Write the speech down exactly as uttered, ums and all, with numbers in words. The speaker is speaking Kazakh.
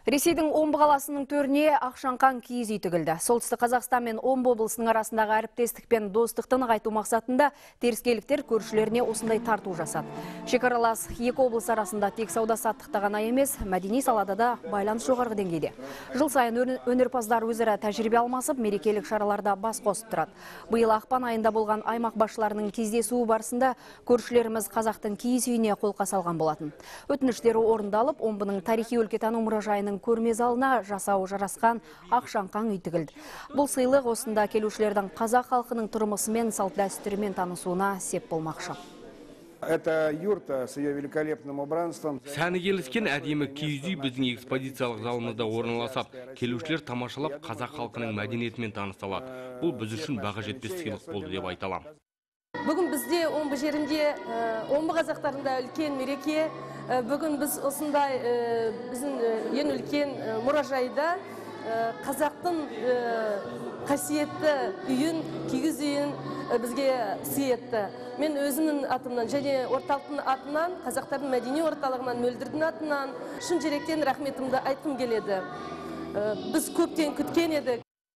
Ресейдің Омбы қаласының төріне ақшаңқан киіз үй тігілді. Солтүстік Қазақстан мен Омбы облысының арасындағы әріптестік пен достықты нығайту мақсатында теріскейліктер көршілеріне осындай тарту жасады. Шекаралас екі облыс арасында тек сауда-саттықта ғана емес, мәдени салада да байланыс жоғарғы деңгейде. Жыл сайын өнерпаздар өзара тәжірибе алмасып, мерекелік шараларда бас қосып тұрады. Биыл ақпан айында болған аймақ басшыларының кездесуі барысында көршілеріміз қазақтың киіз үйіне қолқа салған болатын. Өтініштері орындалып, Омбының тарихи өлкетану мұражайының көрме залына жасауы жарасқан ақшаңқан үй тігілді. Бұл сыйлық осында келушілердің қазақ халқының тұрмысы мен салт дәстүрімен танысуына сеп болмақшы. Это юрта с ее великолепным убранством. Сәні келіскен әдемі киіз үй біздің экспозициялық залымызда орналасып, келушілер тамашалап қазақ халқының мәдениетімен таныса алады. Бұл біз үшін баға жетпес сыйлық болды деп айта аламын. Бүгін бізде Омбы жерінде, Омбы қазақтарында үлкен мереке. Бүгін біз осындай біздің ең үлкен мұражайда қазақтың қасиетті үйін, киіз үйін бізге сый етті. Мен өзімнің атымнан және орталықтың атынан, қазақтардың мәдени орталығынан, Мөлдірдің атынан шын жүректен рахметімді айтқым келеді. Біз көптен күткен едік,